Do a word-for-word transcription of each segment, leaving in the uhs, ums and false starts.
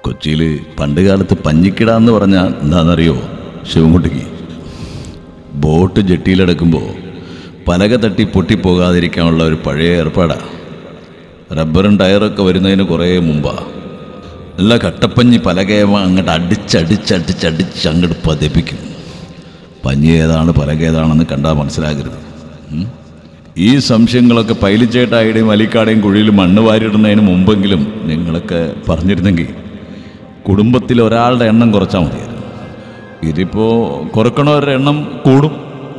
കൊച്ചിയിൽ പണ്ട് കാലത്ത് പഞ്ഞിക്കിട എന്ന് പറഞ്ഞാൽ എന്താണെന്നറിയോ ശിവൻകുട്ടിക്ക്? ബോട്ട് ജെട്ടിയിലെടുക്കുമ്പോൾ പലക തട്ടി പൊട്ടിപ്പോകാതിരിക്കാനുള്ള ഒരു പഴയ ഏർപ്പാടാണ്. റബ്ബറും ടയറൊക്കെ വരുന്നതിന് കുറേ മുമ്പാണ്. നല്ല കട്ടപ്പഞ്ഞി പലകയവ അങ്ങോട്ട് അടിച്ചടിച്ചടിച്ചടിച്ച് അങ്ങോട്ട് പതിപ്പിക്കും. പഞ്ഞി ഏതാണ് പലക ഏതാണെന്ന് കണ്ടാൽ മനസ്സിലാകരുത്. ഈ സംശയങ്ങളൊക്കെ പൈലിച്ചേട്ടായുടെയും അലിക്കാടെയും കുഴിയിൽ മണ്ണ് വാരിടുന്നതിന് മുമ്പെങ്കിലും നിങ്ങളൊക്കെ പറഞ്ഞിരുന്നെങ്കിൽ കുടുംബത്തിൽ ഒരാളുടെ എണ്ണം കുറച്ചാൽ മതിയായിരുന്നു. ഇതിപ്പോൾ കുറക്കണവരുടെ എണ്ണം കൂടും.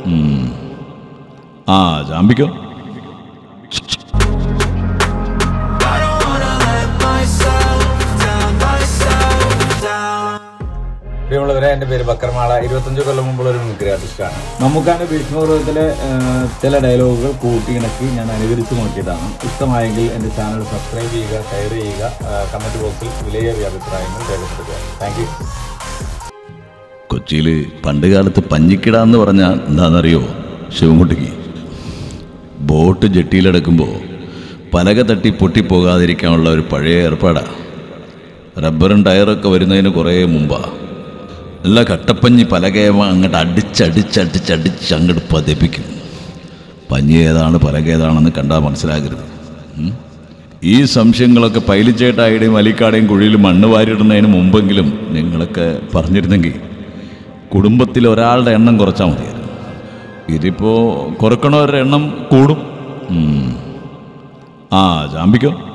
ആ ജാമ്പിക്കോ. പ്രിയമുള്ളവരെ, എൻ്റെ പേര് ബക്കർമാള. ഇരുപത്തഞ്ച് കൊല്ലം മുമ്പുള്ള ഒരു മിമിക്രി ആർട്ടിസ്റ്റാണ്. നമുക്കാണ് ഭീഷ്മപർവ്വത്തിലെ ചില ഡയലോഗുകൾ കൂട്ടിയിണക്കി ഞാൻ അനുകരിച്ച് നോക്കിയതാണ്. ഇഷ്ടമായെങ്കിൽ എൻ്റെ ചാനൽ സബ്സ്ക്രൈബ് ചെയ്യുക, ഷെയർ ചെയ്യുക, കമൻറ്റ് ബോക്സിൽ വിലയേറിയ അഭിപ്രായങ്ങൾ രേഖപ്പെടുത്തുക. Thank you. കൊച്ചിയിൽ പണ്ട് കാലത്ത് പഞ്ഞിക്കിട എന്ന് പറഞ്ഞാൽ എന്താണെന്നറിയോ ശിവൻകുട്ടിക്ക്? ബോട്ട് ജെട്ടിയിലെടുക്കുമ്പോൾ പലക തട്ടി പൊട്ടിപ്പോകാതിരിക്കാനുള്ള ഒരു പഴയ ഏർപ്പാടാണ്. റബ്ബറും ടയറൊക്കെ വരുന്നതിന് കുറേ മുമ്പാണ്. നല്ല കട്ടപ്പഞ്ഞി പലകയവ അങ്ങോട്ട് അടിച്ചടിച്ചടിച്ചടിച്ച് അങ്ങോട്ട് പതിപ്പിക്കും. പഞ്ഞി ഏതാണ് പലക ഏതാണെന്ന് കണ്ടാൽ മനസ്സിലാകരുത്. ഈ സംശയങ്ങളൊക്കെ പൈലിച്ചേട്ടായുടെയും അലിക്കാടെയും കുഴിയിൽ മണ്ണ് വാരിടുന്നതിന് മുമ്പെങ്കിലും നിങ്ങളൊക്കെ പറഞ്ഞിരുന്നെങ്കിൽ കുടുംബത്തിൽ ഒരാളുടെ എണ്ണം കുറച്ചാൽ മതിയായിരുന്നു. ഇതിപ്പോൾ കുറക്കണവരുടെ എണ്ണം കൂടും. ആ ജാമ്പിക്കോ.